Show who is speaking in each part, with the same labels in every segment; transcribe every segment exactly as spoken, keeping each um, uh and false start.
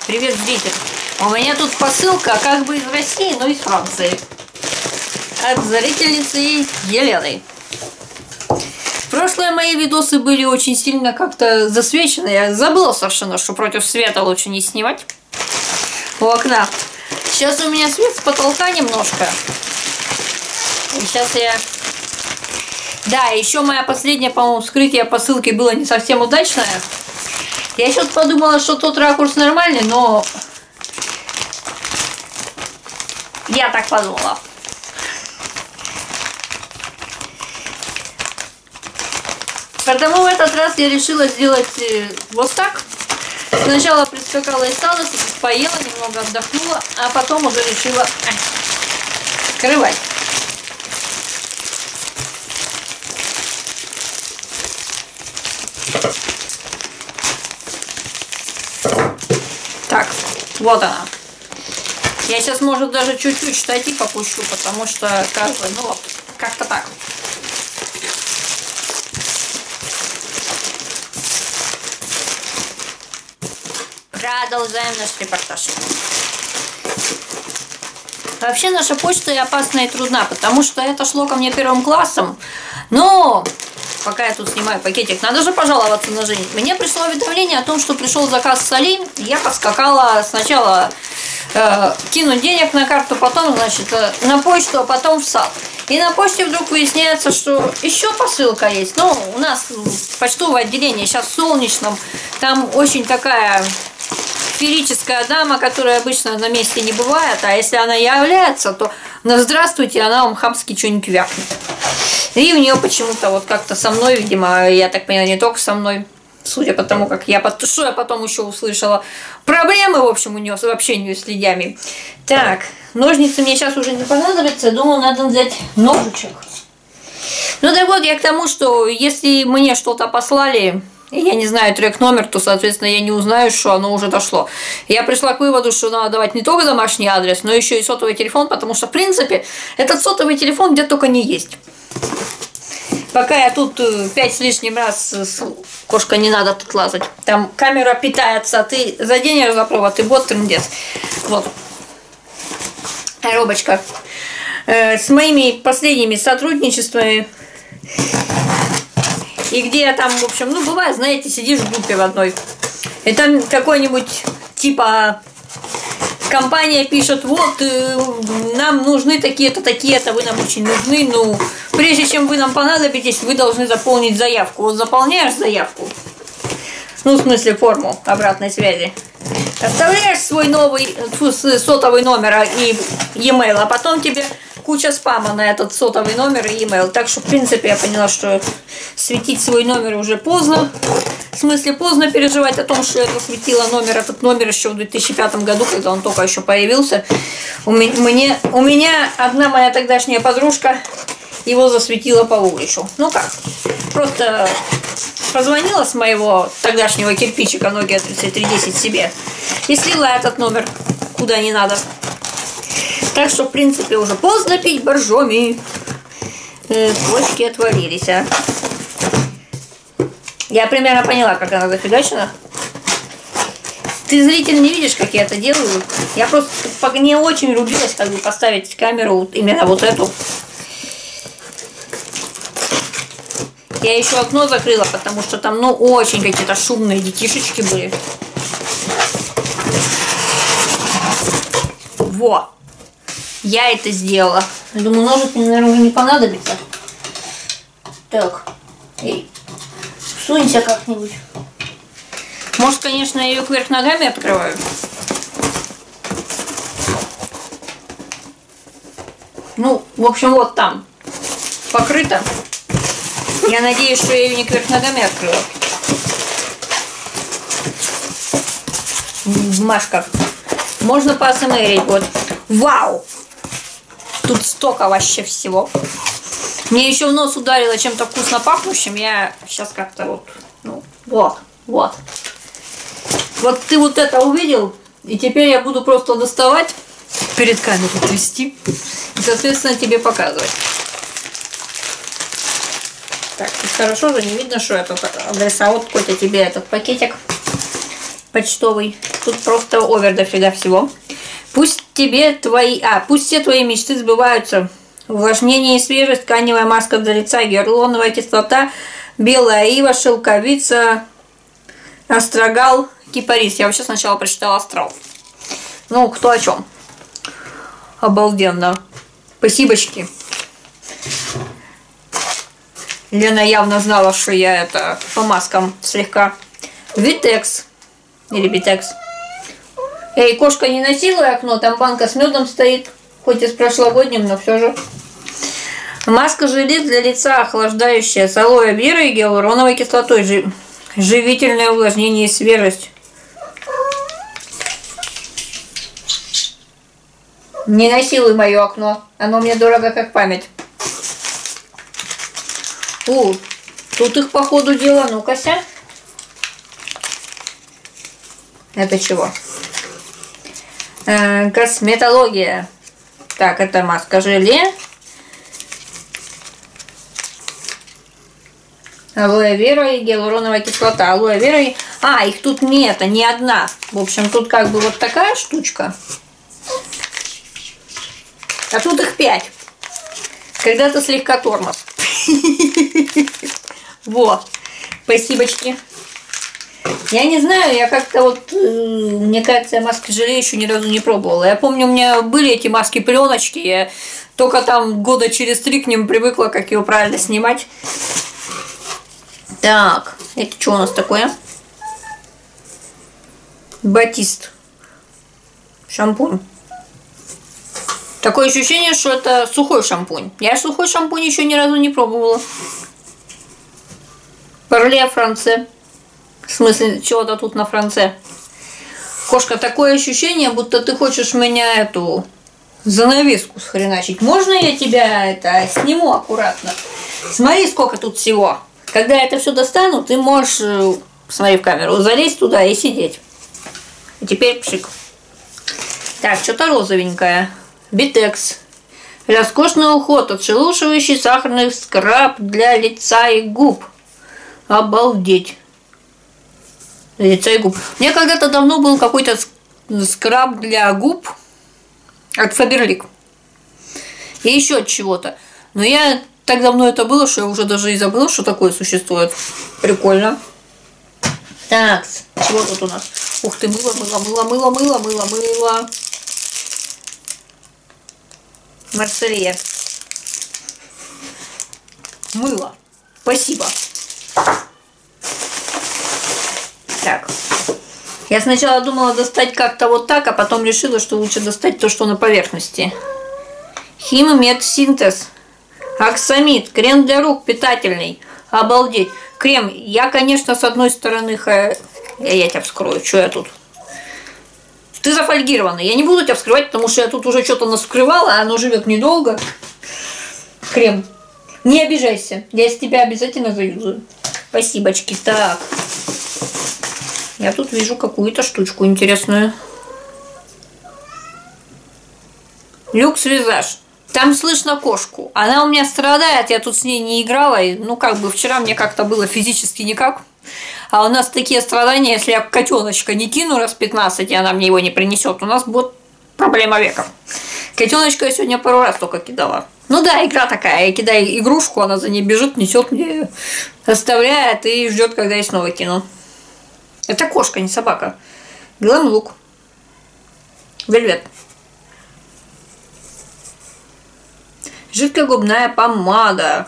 Speaker 1: Привет, зритель! У меня тут посылка как бы из России, но из Франции. От зрительницы Елены. Прошлые мои видосы были очень сильно как-то засвечены. Я забыла совершенно, что против света лучше не снимать у окна. Сейчас у меня свет с потолка немножко. И сейчас я... Да, еще моя последняя, по-моему, вскрытие посылки было не совсем удачное. Я сейчас подумала, что тот ракурс нормальный, но... Я так подумала. Поэтому в этот раз я решила сделать вот так. Сначала прискакала из сада, поела, немного отдохнула, а потом уже решила скрывать. Так, вот она. Я сейчас, может, даже чуть-чуть штатив опущу, потому что, как бы, ну вот, как-то так. Продолжаем наш репортаж. Вообще наша почта и опасна, и трудна, потому что это шло ко мне первым классом. Но пока я тут снимаю пакетик, надо же пожаловаться на жизнь. Мне пришло уведомление о том, что пришел заказ с Али. Я поскакала сначала э, кинуть денег на карту, потом, значит, э, на почту, а потом в сад. И на почте вдруг выясняется, что еще посылка есть. Ну, у нас почтовое отделение сейчас в Солнечном. Там очень такая феерическая дама, которая обычно на месте не бывает. А если она является, то на здравствуйте, она вам хамски что-нибудь вякнет. И у нее почему-то вот как-то со мной, видимо, я так понимаю, не только со мной, судя по тому, как я, что я потом еще услышала, проблемы, в общем, у нее в общении с людьми. Так, ножницы мне сейчас уже не понадобятся, думаю, надо взять ножичек. Ну так вот, я к тому, что если мне что-то послали, и я не знаю трек-номер, то, соответственно, я не узнаю, что оно уже дошло. Я пришла к выводу, что надо давать не только домашний адрес, но еще и сотовый телефон, потому что, в принципе, этот сотовый телефон где только не есть. Пока я тут пять с лишним раз, кошка, не надо тут лазать, там камера питается, ты заденешь за провод, и бот трындец. Вот. Робочка. Э, с моими последними сотрудничествами, и где я там, в общем, ну, бывает, знаете, сидишь в группе в одной, и там какой-нибудь, типа, компания пишет, вот, э, нам нужны такие-то, такие-то, вы нам очень нужны, ну, прежде чем вы нам понадобитесь, вы должны заполнить заявку. Вот заполняешь заявку, ну, в смысле, форму обратной связи, оставляешь свой новый, сотовый номер и e-mail, а потом тебе куча спама на этот сотовый номер и e-mail. Так что, в принципе, я поняла, что светить свой номер уже поздно. В смысле, поздно переживать о том, что я засветила номер, этот номер еще в две тысячи пятом году, когда он только еще появился. У меня, мне, у меня одна моя тогдашняя подружка его засветила по улицу. Ну как, просто позвонила с моего тогдашнего кирпичика Nokia тридцать три десять себе и слила этот номер куда не надо. Так что, в принципе, уже поздно пить боржоми. Э, почки отвалились, а. Я примерно поняла, как она зафигачена. Ты, зритель, не видишь, как я это делаю. Я просто не очень рубилась, как бы поставить камеру именно вот эту. Я еще окно закрыла, потому что там, ну, очень какие-то шумные детишечки были. Во! Я это сделала. Думаю, ножик мне, наверное, не понадобится. Так. Эй. Сунься как-нибудь. Может, конечно, я ее кверх ногами открываю. Ну, в общем, вот там. Покрыто. Я надеюсь, что я ее не кверх ногами открыла. Машка. Можно посмотреть. Вот. Вау! Тут столько вообще всего. Мне еще в нос ударило чем-то вкусно пахнущим. Я сейчас как-то вот, ну, вот, вот. Вот ты вот это увидел, и теперь я буду просто доставать, перед камерой трясти, и, соответственно, тебе показывать. Так, хорошо же не видно, что это адреса. Вот, Котя, тебе этот пакетик. почтовый. Тут просто овер дофига всего. Пусть тебе твои... А, пусть все твои мечты сбываются. Увлажнение и свежесть, тканевая маска для лица, гиалуроновая кислота, белая ива, шелковица, астрагал, кипарис. Я вообще сначала прочитала астрал. Ну, кто о чем. Обалденно. Спасибочки. Лена явно знала, что я это по маскам слегка. Витекс. Или Битекс. Эй, кошка, не насилуй окно, там банка с медом стоит. Хоть и с прошлогодним, но все же. Маска желе для лица, охлаждающая, с алоэ верой и гиалуроновой кислотой. Жив... Живительное увлажнение и свежесть. Не насилуй мое окно. Оно мне дорого как память. О, тут их по ходу дела. Ну-ка-ся. Это чего? Э, косметология. Так, это маска желе. Алоэ вера и гиалуроновая кислота. Алоэ вера и... А, их тут нет, а не одна. В общем, тут как бы вот такая штучка. А тут их пять. Когда-то слегка тормоз. Вот. Спасибочки. Я не знаю, я как-то вот, мне кажется, я маски желе еще ни разу не пробовала. Я помню, у меня были эти маски пленочки, я только там года через три к ним привыкла, как его правильно снимать. Так, это что у нас такое? Батист. Шампунь. Такое ощущение, что это сухой шампунь. Я сухой шампунь еще ни разу не пробовала. Парле франце. В смысле, чего-то тут на франце. Кошка, такое ощущение, будто ты хочешь меня эту занавеску схреначить. Можно я тебя это сниму аккуратно? Смотри, сколько тут всего. Когда я это все достану, ты можешь, смотри в камеру, залезть туда и сидеть. И теперь пшик. Так, что-то розовенькое. Битекс. Роскошный уход, отшелушивающий сахарный скраб для лица и губ. Обалдеть. Лица и губ. У меня когда-то давно был какой-то скраб для губ от Faberlic. И еще от чего-то. Но я так давно это было, что я уже даже и забыла, что такое существует. Прикольно. Так, чего тут у нас? Ух ты, мыло, мыло, мыло, мыло, мыло, мыло, мыло. Марселия. Мыло. Спасибо. Так. Я сначала думала достать как-то вот так, а потом решила, что лучше достать то, что на поверхности. Химмет Синтез. Аксамид. Крем для рук питательный. Обалдеть. Крем. Я, конечно, с одной стороны... Ха... Я, я тебя вскрою. Что я тут? Ты зафольгированный. Я не буду тебя вскрывать, потому что я тут уже что-то наскрывала, а оно живет недолго. Крем. Не обижайся. Я из тебя обязательно заюзаю. Спасибочки. Так. Я тут вижу какую-то штучку интересную. Люкс Визаж. Там слышно кошку. Она у меня страдает, я тут с ней не играла. И, ну, как бы вчера мне как-то было физически никак. А у нас такие страдания, если я котеночка не кину раз пятнадцать, и она мне его не принесет, у нас будет проблема века. Котеночка я сегодня пару раз только кидала. Ну да, игра такая. Я кидаю игрушку, она за ней бежит, несет мне, оставляет и ждет, когда я снова кину. Это кошка, не собака. Глэм Лук. Вельвет. Жидкая губная помада.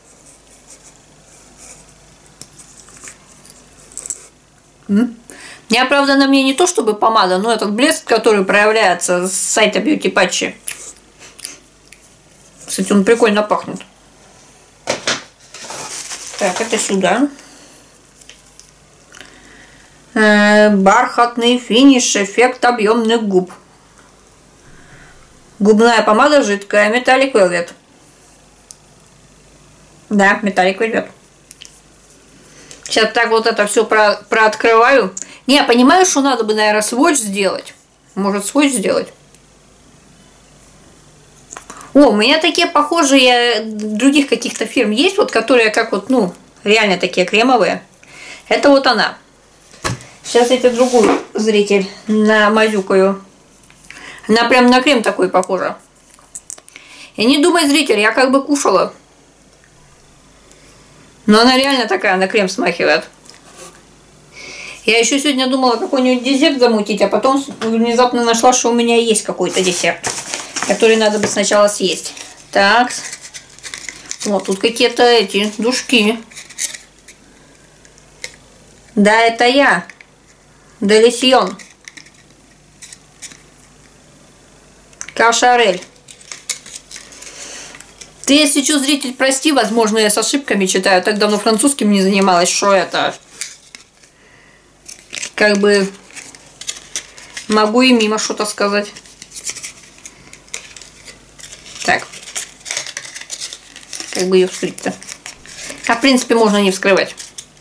Speaker 1: М? У меня, правда, на мне не то чтобы помада, но этот блеск, который проявляется с сайта Beauty Patch. Кстати, он прикольно пахнет. Так, это сюда. Э, бархатный финиш, эффект объемных губ. Губная помада жидкая, Metallic Velvet. Да, Metallic Velvet. Сейчас так вот это все про, прооткрываю. Не, я понимаю, что надо бы, наверное, сводч сделать. Может, сводч сделать? О, у меня такие похожие других каких-то фирм есть, вот которые как вот, ну, реально такие кремовые. Это вот она. Сейчас я тебе другую, зритель, намазюкаю. Она прям на крем такой похожа. И не думай, зритель, я как бы кушала. Но она реально такая, на крем смахивает. Я еще сегодня думала какой-нибудь десерт замутить, а потом внезапно нашла, что у меня есть какой-то десерт, который надо бы сначала съесть. Так. Вот тут какие-то эти душки. Да, это я. Делисьон. Кашарель. Ты, если что, зритель, прости, возможно, я с ошибками читаю. Так давно французским не занималась, что это... Как бы... Могу и мимо что-то сказать. Так. Как бы ее вскрыть-то? А в принципе можно не вскрывать.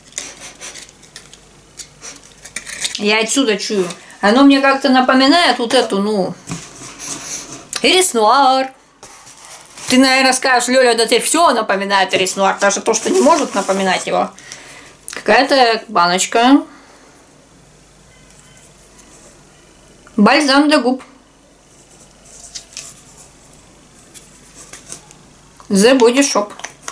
Speaker 1: Я отсюда чую. Оно мне как-то напоминает вот эту, ну... Реснуар. Ты, наверное, скажешь, Лёля, да теперь все напоминает реснуар. Даже то, что не может напоминать его. Какая-то баночка. Бальзам для губ. The Body Shop.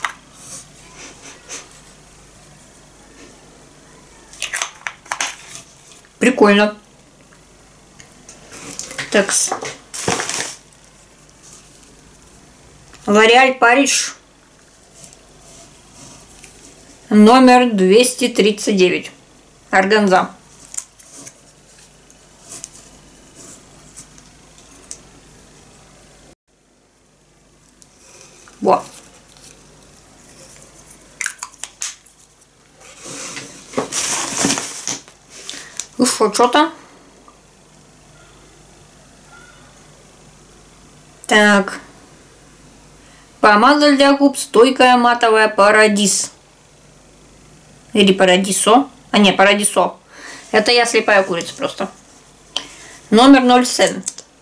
Speaker 1: Прикольно. Такс. Лореаль Париж. Номер двести тридцать девять. Органза. Во. Ну что, что-то? Так. Помада для губ стойкая матовая Парадис. Или Парадисо. А не, Парадисо. Это я слепая курица просто. Номер ноль семь.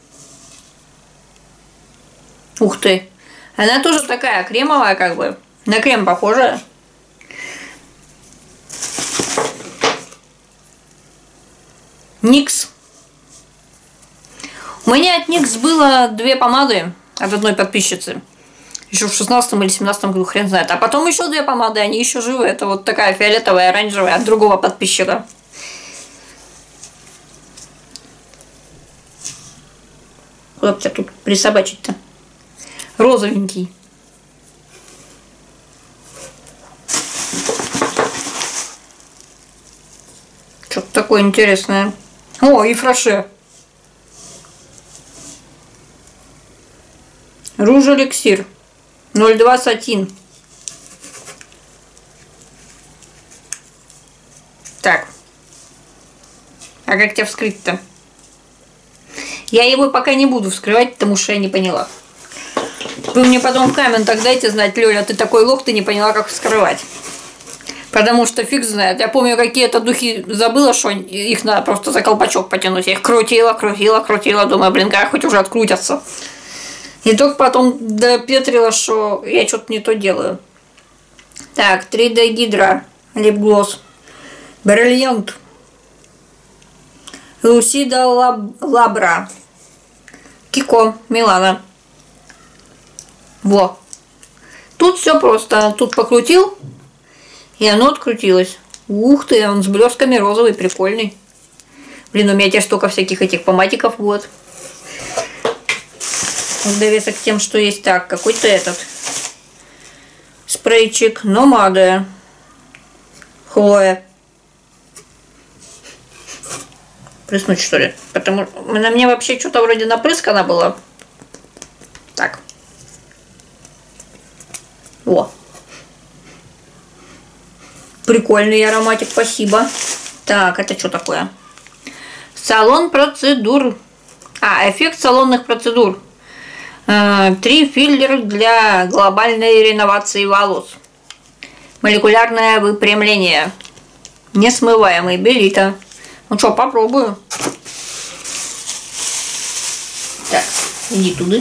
Speaker 1: Ух ты. Она тоже такая кремовая, как бы. На крем похожая. Никс. У меня от Никс было две помады от одной подписчицы. Еще в шестнадцатом или семнадцатом году, хрен знает. А потом еще две помады, они еще живы. Это вот такая фиолетовая, оранжевая от другого подписчика. Куда бы тебя тут присобачить-то? Розовенький. Что-то такое интересное. О, и Фраше. Руж эликсир. ноль два сатин. Так. А как тебя вскрыть-то? Я его пока не буду вскрывать, потому что я не поняла. Вы мне потом в комментах дайте знать, Лёля, ты такой лох, ты не поняла, как вскрывать. Потому что фиг знает. Я помню, какие-то духи забыла, что их надо просто за колпачок потянуть. Я их крутила, крутила, крутила. Думаю, блин, как хоть уже открутятся. И только потом допетрила, что я что-то не то делаю. Так, три дэ Гидра. Липглосс. Бриллиант. Лусида Лаб... Лабра. Кико. Милана. Во. Тут все просто. Тут покрутил, и оно открутилось. Ух ты, он с блесками розовый, прикольный. Блин, у меня теперь столько всяких этих помадиков вот. В довесок к тем, что есть. Так, какой-то этот спрейчик Номада. Хлоя. Прыснуть, что ли? Потому что на мне вообще что-то вроде напрыскано было. Так. О. Прикольный ароматик, спасибо. Так, это что такое? Салон процедур. А, эффект салонных процедур. Три филлера для глобальной реновации волос. Молекулярное выпрямление. Несмываемый Белита. Ну что, попробую. Так, иди туда.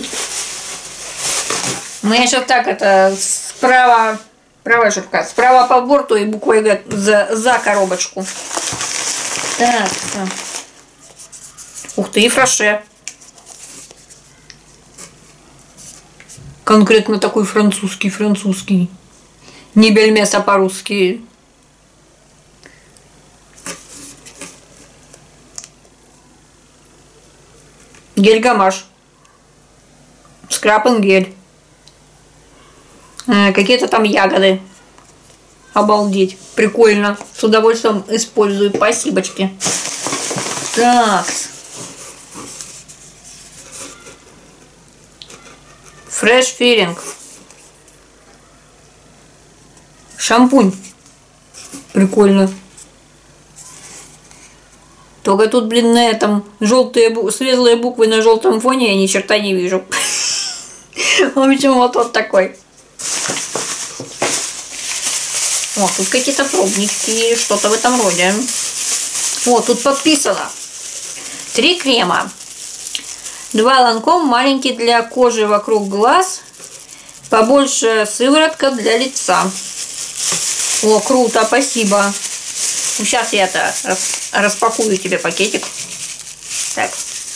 Speaker 1: У меня сейчас так, это справа, правая шипка, справа по борту и буквой Г за, за коробочку. Так. Ух ты, и фраше. Конкретно такой французский, французский. Не бельмес, а по-русски. Гель-гамаш. Скраб-н-гель. Э, Какие-то там ягоды. Обалдеть. Прикольно. С удовольствием использую. Спасибочки. Так. Фреш филинг. Шампунь. Прикольно. Только тут, блин, на этом желтые бу... светлые буквы на желтом фоне я ни черта не вижу. В общем, вот вот такой. О, тут какие-то пробнички, что-то в этом роде. Вот, тут подписано. Три крема. Два ланком, маленький для кожи вокруг глаз. Побольше сыворотка для лица. О, круто, спасибо. Ну, сейчас я это распакую тебе пакетик. Так.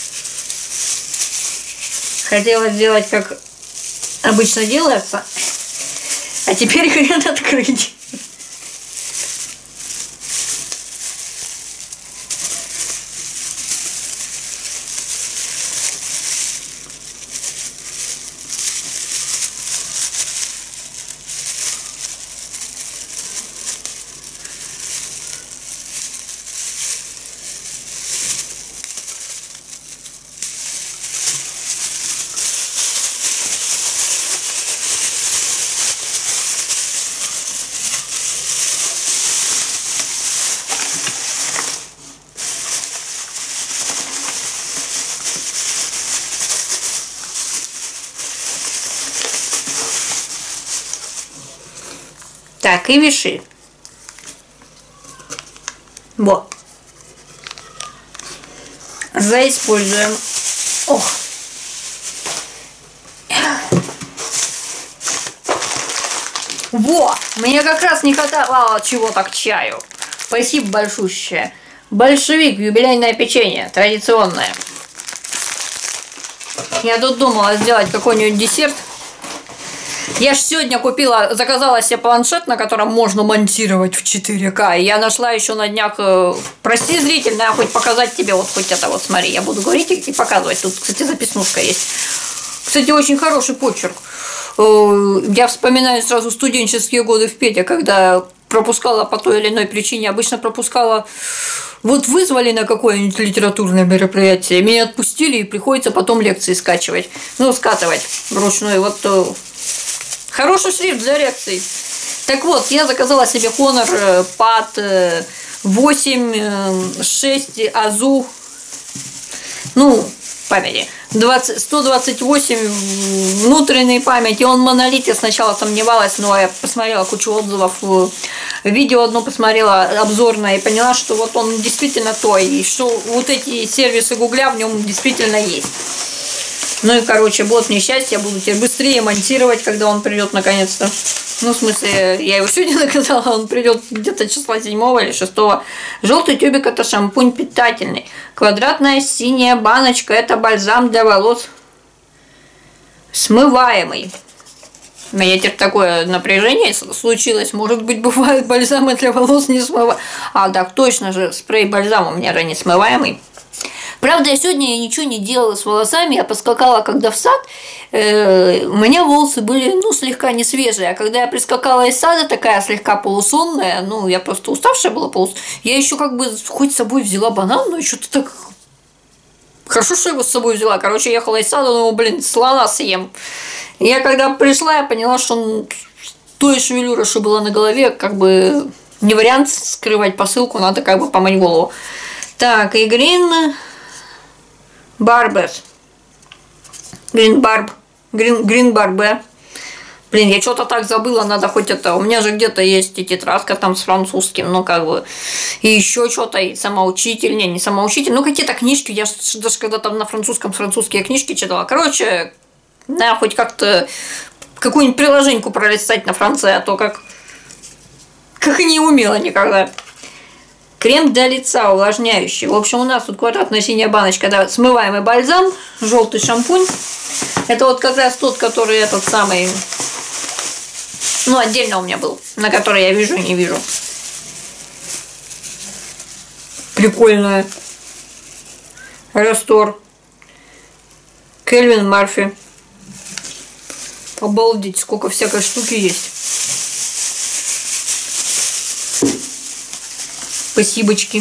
Speaker 1: Хотела сделать, как обычно делается. А теперь хрен открыть. Так, и виши. Вот. Заиспользуем. Ох. Во! Мне как раз не хватало чего-то к чаю. Спасибо большущее. Большевик, юбилейное печенье, традиционное. Я тут думала сделать какой-нибудь десерт. Я ж сегодня купила, заказала себе планшет, на котором можно монтировать в четыре ка. И я нашла еще на днях, э, прости, зритель, я хоть показать тебе, вот хоть это вот, смотри, я буду говорить и показывать. Тут, кстати, записнушка есть. Кстати, очень хороший почерк. Э, я вспоминаю сразу студенческие годы в Пете, когда пропускала по той или иной причине, обычно пропускала... Вот вызвали на какое-нибудь литературное мероприятие, меня отпустили, и приходится потом лекции скачивать. Ну, скатывать вручную. Вот... Э, Хороший шрифт для лекций. Так вот, я заказала себе Honor пад восемь шесть Азу. Ну, памяти. двадцать, сто двадцать восемь внутренней памяти. Он монолит. Я сначала сомневалась, но я посмотрела кучу отзывов. Видео одно посмотрела обзорное и поняла, что вот он действительно той. И что вот эти сервисы Гугля в нем действительно есть. Ну и, короче, вот мне счастье, я буду теперь быстрее монтировать, когда он придет наконец-то. Ну, в смысле, я его сегодня заказала, он придет где-то числа седьмого или шестого. Желтый тюбик – это шампунь питательный. Квадратная синяя баночка – это бальзам для волос смываемый. У меня теперь такое напряжение случилось. Может быть, бывают бальзамы для волос не смываемые. А, да, точно же, спрей-бальзам у меня же не смываемый. Правда, я сегодня ничего не делала с волосами, я поскакала, когда в сад, э, у меня волосы были, ну, слегка не свежие, а когда я прискакала из сада, такая слегка полусонная, ну, я просто уставшая была, полус... я еще как бы хоть с собой взяла банан, но что-то так... Хорошо, что я его с собой взяла, короче, ехала из сада, ну, блин, слона съем. И я когда пришла, я поняла, что он... той шевелюра, что была на голове, как бы не вариант скрывать посылку, надо как бы помыть голову. Так, и Green Barbers. Green Barb. Green, Green Barb. Блин, я что-то так забыла, надо хоть это. У меня же где-то есть и тетрадка там с французским, ну как бы. И еще что-то, и самоучитель, не, не самоучитель, ну какие-то книжки. Я даже когда там на французском французские книжки читала. Короче, надо хоть как-то какую-нибудь приложеньку пролистать на Франции, а то как... Как и не умела никогда. Крем для лица увлажняющий. В общем, у нас тут квадратная синяя баночка, да, смываемый бальзам, желтый шампунь. Это вот как раз тот, который этот самый, ну, отдельно у меня был, на который я вижу и не вижу. Прикольная. Растор. Кельвин Марфи. Обалдеть, сколько всякой штуки есть. Спасибочки.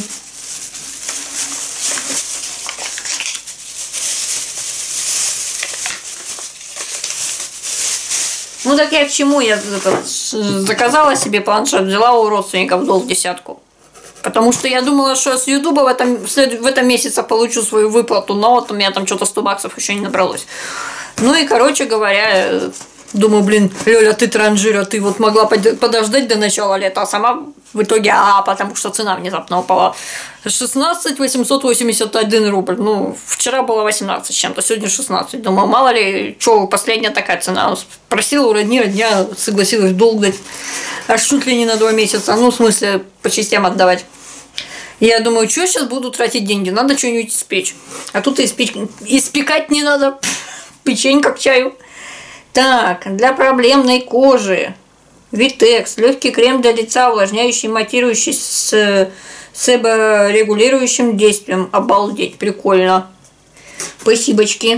Speaker 1: Ну так я к чему? Я заказала себе планшет, взяла у родственников долг десятку. Потому что я думала, что с Ютуба в этом, в этом месяце получу свою выплату, но вот у меня там что-то сто баксов еще не набралось. Ну и, короче говоря, думаю, блин, Лёля, ты транжира, ты вот могла подождать до начала лета, а сама в итоге, а, потому что цена внезапно упала. шестнадцать тысяч восемьсот восемьдесят один рубль. Ну, вчера было восемнадцать с чем-то, сегодня шестнадцать. Думаю, мало ли, что, последняя такая цена. Просила у родни, родня согласилась долг дать. Аж чуть ли не на два месяца. Ну, в смысле, по частям отдавать. Я думаю, что сейчас буду тратить деньги? Надо что-нибудь испечь. А тут и испечь, испекать не надо. Печенька к чаю. Так, для проблемной кожи. Витекс. Легкий крем для лица, увлажняющий, матирующий с себорегулирующим действием. Обалдеть, прикольно. Спасибочки.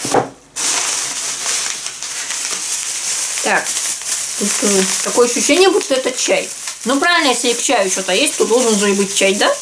Speaker 1: Так, тут такое ощущение, будто это чай. Ну, правильно, если к чаю что-то есть, то должен же и быть чай, да?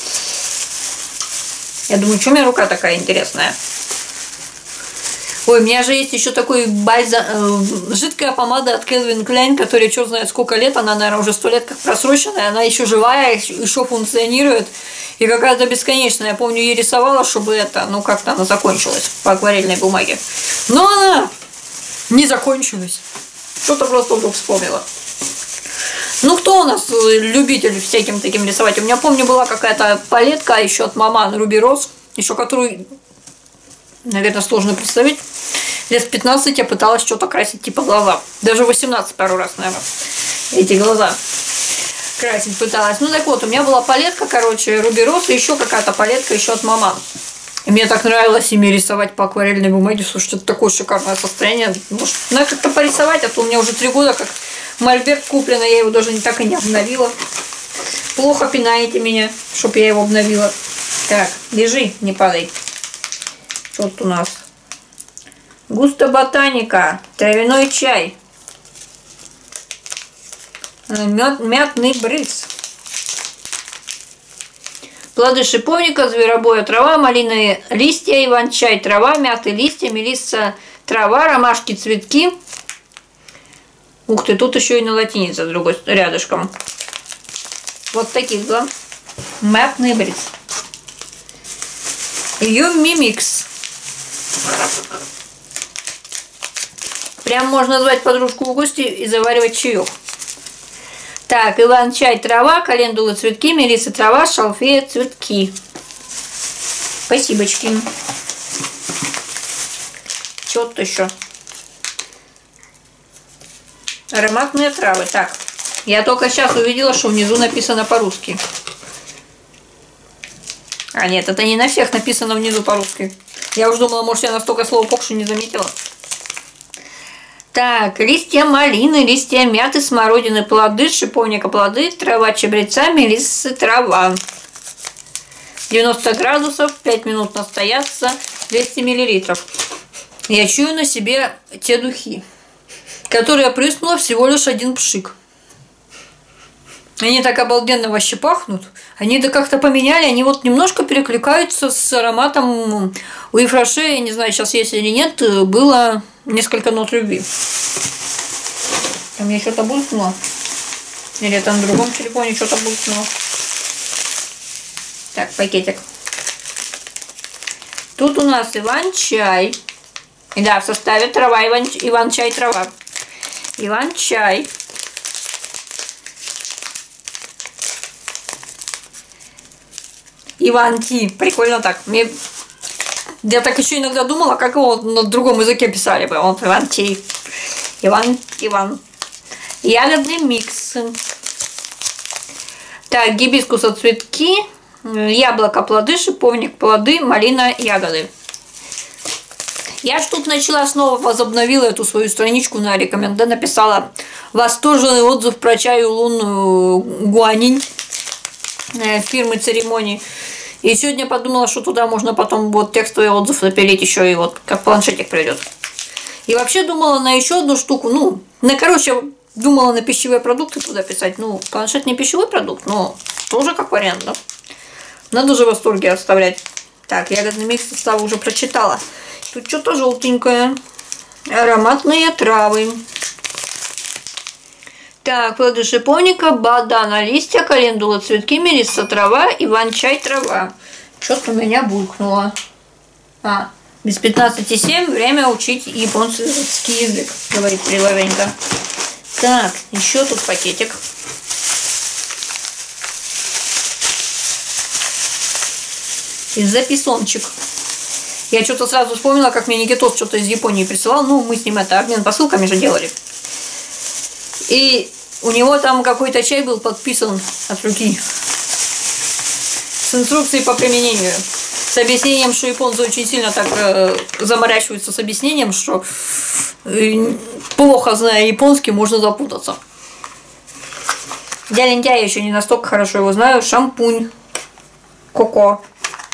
Speaker 1: Я думаю, что у меня рука такая интересная. Ой, у меня же есть еще такой бальзам, э, жидкая помада от Calvin Klein, которая черт знает сколько лет, она, наверное, уже сто лет как просроченная, она еще живая, еще функционирует, и какая-то бесконечная. Я помню, я рисовала, чтобы это, ну, как-то она закончилась по акварельной бумаге. Но она не закончилась. Что-то просто вдруг вспомнила. Ну, кто у нас любитель всяким таким рисовать? У меня, помню, была какая-то палетка еще от Маман Ruby Rose, еще которую, наверное, сложно представить. Лет в пятнадцать я пыталась что-то красить типа глаза. Даже в восемнадцать пару раз, наверное, эти глаза красить пыталась. Ну, так вот, у меня была палетка, короче, Ruby Rose, и еще какая-то палетка еще от Маман. И мне так нравилось ими рисовать по акварельной бумаге. Слушайте, это такое шикарное состояние. Может, надо как-то порисовать, а то у меня уже три года как мольберт куплено, я его даже не так и не обновила. Плохо пинаете меня, чтоб я его обновила. Так, лежи, не падай. Что тут у нас? Густо ботаника, травяной чай, мят, мятный брыз, плоды шиповника, зверобоя трава, малиновые листья, иван-чай трава, мятые листья, мелисса трава, ромашки цветки. Ух ты, тут еще и на латинице с другой рядышком. Вот таких два. Мятный бриз. Юмми микс. Прям можно звать подружку в гости и заваривать чаек. Так, иван-чай трава, календулы цветки, мелисса трава, шалфея цветки. Спасибочки. Что-то еще. Ароматные травы. Так, я только сейчас увидела, что внизу написано по-русски. А нет, это не на всех написано внизу по-русски. Я уже думала, может, я настолько слова покшу не заметила. Так, листья малины, листья мяты, смородины, плоды, шиповника, плоды, трава чабреца, мелиссы, трава. девяносто градусов, пять минут настояться, двести миллилитров. Я чую на себе те духи, которые я прыснула всего лишь один пшик. Они так обалденно вообще пахнут. Они да как-то поменяли, они вот немножко перекликаются с ароматом у Ифраше, я не знаю, сейчас есть или нет, было несколько нот любви. Там я что-то булькнула. Или это на другом телефоне что-то булькнуло. Так, пакетик. Тут у нас иван-чай. И да, в составе трава, иван-чай трава. Иван-чай. Иван-ти. Прикольно так. Мне... Я так еще иногда думала, как его на другом языке писали бы. Он Иван-ти. Иван, Иван. Ягодный микс. Так, гибискуса цветки, яблоко плоды, шиповник плоды, малина ягоды. Я ж тут начала снова, возобновила эту свою страничку на рекоменда, написала восторженный отзыв про чай лунную гуанинь фирмы Церемонии. И сегодня подумала, что туда можно потом вот текстовый отзыв запилить еще и вот как планшетик придет. И вообще думала на еще одну штуку, ну, на короче, думала на пищевые продукты туда писать. Ну, планшет не пищевой продукт, но тоже как вариант, да? Надо же восторги оставлять. Так, ягодный микс состава уже прочитала. Тут что-то желтенькое. Ароматные травы. Так, плоды шиповника, бадана, листья, календула, цветки, мелисса, трава, иван-чай, трава. Что-то у меня булькнуло. А, без пятнадцати семь время учить японский язык, говорит Приловенька. Так, еще тут пакетик. И записончик. Я что-то сразу вспомнила, как мне Никитос что-то из Японии присылал. Ну, мы с ним это обмен посылками же делали. И у него там какой-то чай был подписан от руки. С инструкцией по применению. С объяснением, что японцы очень сильно так э, заморачиваются с объяснением, что э, плохо зная японский, можно запутаться. Я лентяй, я еще не настолько хорошо его знаю. Шампунь. Коко.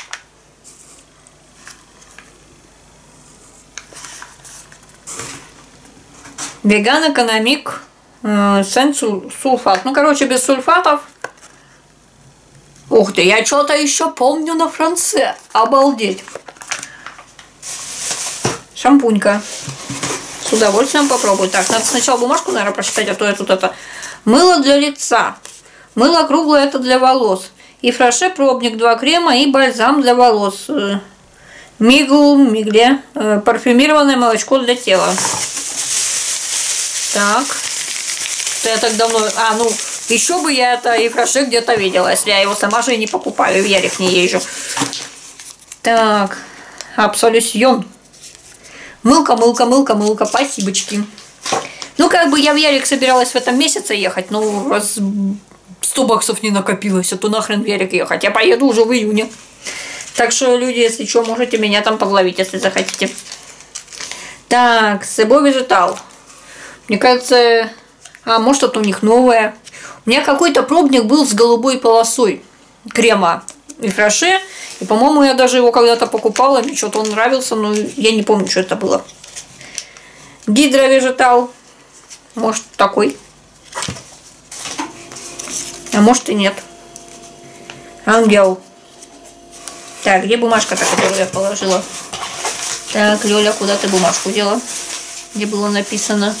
Speaker 1: Веган, экономик, э, сульфат. Ну, короче, без сульфатов. Ух ты, я что-то еще помню на франце. Обалдеть. Шампунька. С удовольствием попробую. Так, надо сначала бумажку, наверное, прочитать, а то я тут это... Мыло для лица. Мыло круглое, это для волос. И фраше пробник, два крема и бальзам для волос. Мигл, мигле. Парфюмированное молочко для тела. Так. Я так давно... А, ну, еще бы я это и фраше где-то видела, если я его сама же и не покупаю, в Ярик не езжу. Так. Абсолюсьон. Мылка, мылка, мылка, мылка. Спасибочки. Ну, как бы я в Ярик собиралась в этом месяце ехать, но раз сто баксов не накопилось, а то нахрен в Ярик ехать. Я поеду уже в июне. Так что, люди, если что, можете меня там подловить, если захотите. Так, Себо Вежитал. Мне кажется... А, может, это у них новое. У меня какой-то пробник был с голубой полосой крема и фраше. И, по-моему, я даже его когда-то покупала. Мне что-то он нравился, но я не помню, что это было. Гидровежитал. Может, такой. А может и нет. Ангел. Так, где бумажка-то, которую я положила? Так, Лёля, куда ты бумажку дела? Где было написано?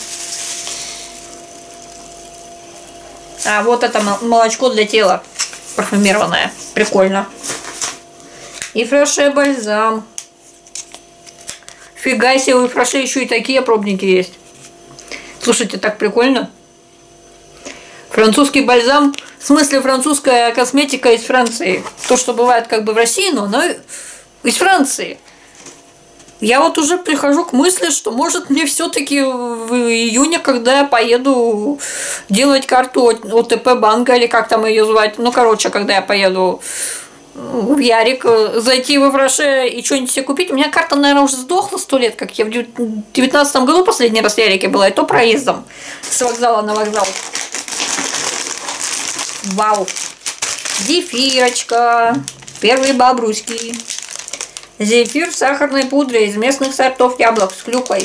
Speaker 1: А, вот это молочко для тела. Парфюмированное. Прикольно. И фраше бальзам. Фига себе, у фраше еще и такие пробники есть. Слушайте, так прикольно. Французский бальзам. В смысле, французская косметика из Франции. То, что бывает как бы в России, но оно из Франции. Я вот уже прихожу к мысли, что может мне все-таки в июне, когда я поеду делать карту ОТП банка, или как там ее звать, ну, короче, когда я поеду в Ярик, зайти в фраше и что-нибудь себе купить. У меня карта, наверное, уже сдохла сто лет, как я в девятнадцатом году последний раз в Ярике была, и то проездом с вокзала на вокзал. Вау! Зефирочка. Первые бобруськи. Зефир в сахарной пудре из местных сортов яблок с клюквой.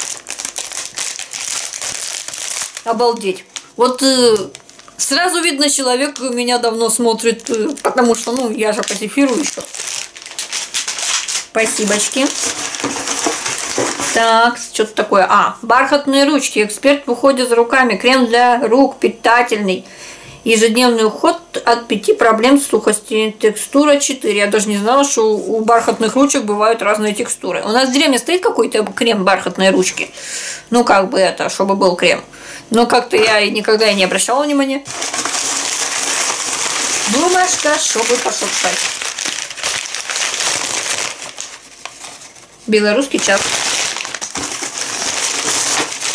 Speaker 1: Обалдеть. Вот э, сразу видно, человек меня давно смотрит, э, потому что, ну, я же по зефиру еще. Спасибочки. Так, что-то такое. А, бархатные ручки. Эксперт в уходе за руками. Крем для рук питательный. Ежедневный уход от пяти проблем сухости. Текстура четыре. Я даже не знала, что у бархатных ручек бывают разные текстуры. У нас в деревне стоит какой-то крем бархатной ручки. Ну, как бы это, чтобы был крем. Но как-то я никогда и не обращала внимания. Бумажка, чтобы пошуршать. Белорусский час.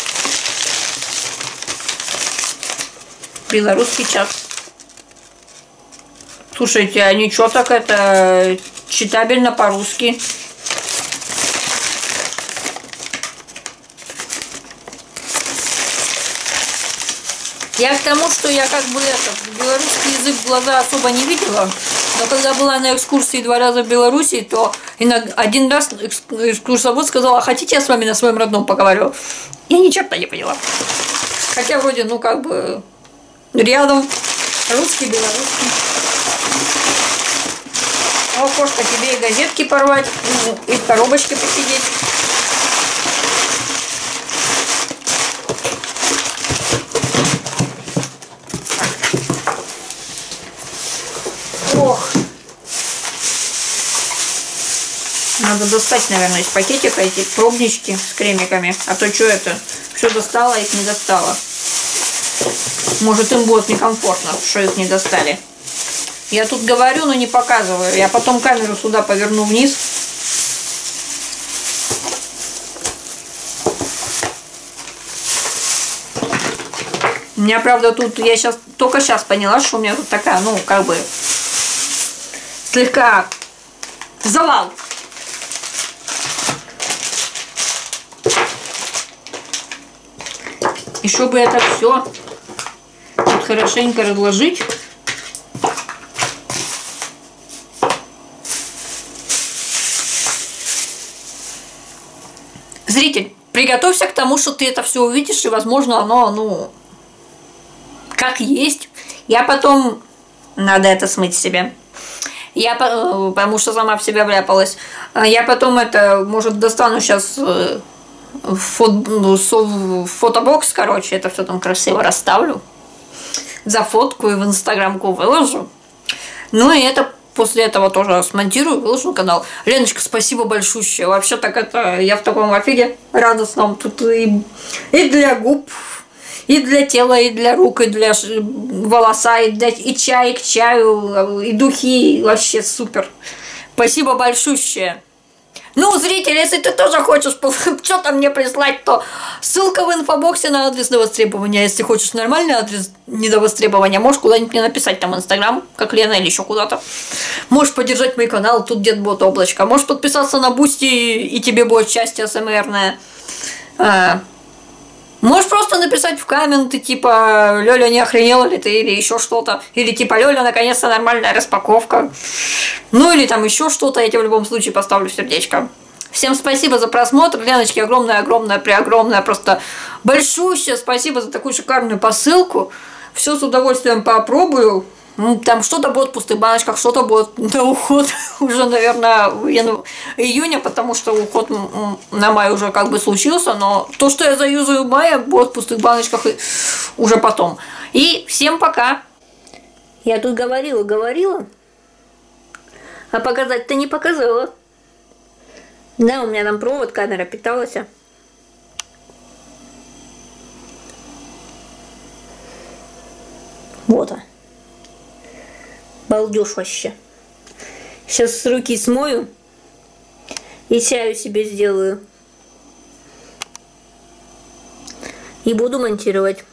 Speaker 1: Белорусский час. Слушайте, а ничего так это читабельно по-русски. Я к тому, что я как бы это, белорусский язык в глаза особо не видела, но когда была на экскурсии два раза в Беларуси, то иногда, один раз экскурсовод сказал: а хотите, я с вами на своем родном поговорю? Я ни черта не поняла. Хотя вроде, ну как бы, рядом, русский, белорусский. О, кошка, тебе и газетки порвать, и в коробочке посидеть. Ох. Надо достать, наверное, из пакетика эти пробнички с кремиками. А то что это? Все достала, их не достала. Может, им будет некомфортно, что их не достали. Я тут говорю, но не показываю. Я потом камеру сюда поверну вниз. У меня, правда, тут, я сейчас только сейчас поняла, что у меня тут такая, ну, как бы, слегка завал. И чтобы это все тут хорошенько разложить. Зритель, приготовься к тому, что ты это все увидишь, и, возможно, оно, ну, как есть. Я потом... Надо это смыть себе. Я, потому что сама в себя вляпалась. Я потом это, может, достану сейчас фото, фотобокс, короче, это все там красиво расставлю. Зафоткаю, в инстаграмку выложу. Ну и это после этого тоже смонтирую, выложу на канал. Леночка, спасибо большущее. Вообще так это, я в таком офиге радостном. Тут и, и для губ, и для тела, и для рук, и для волоса, и, для, и чай, и к чаю, и духи. Вообще супер. Спасибо большущее. Ну, зритель, если ты тоже хочешь что-то мне прислать, то ссылка в инфобоксе на адрес недовостребования. Если хочешь нормальный адрес недовостребования, можешь куда-нибудь мне написать там в Инстаграм, как Лена, или еще куда-то. Можешь поддержать мой канал, тут где-то будет облачко. Можешь подписаться на Бусти, и тебе будет счастье АСМРное. А, можешь просто написать в комменты, типа, Лёля, не охренела ли ты, или еще что-то. Или типа, Лёля, наконец-то нормальная распаковка. Ну или там еще что-то, я тебе в любом случае поставлю сердечко. Всем спасибо за просмотр. Леночке огромное-огромное, преогромное, просто большущее спасибо за такую шикарную посылку. Все с удовольствием попробую. Там что-то будет в пустых баночках, что-то будет на уход уже, наверное, в июне, потому что уход на май уже как бы случился, но то, что я заюзаю в мае, будет в пустых баночках уже потом. И всем пока! Я тут говорила, говорила, а показать-то не показала. Да, у меня там провод, камера питалась. Вот он. Балдеж вообще. Сейчас с руки смою и чаю себе сделаю. И буду монтировать.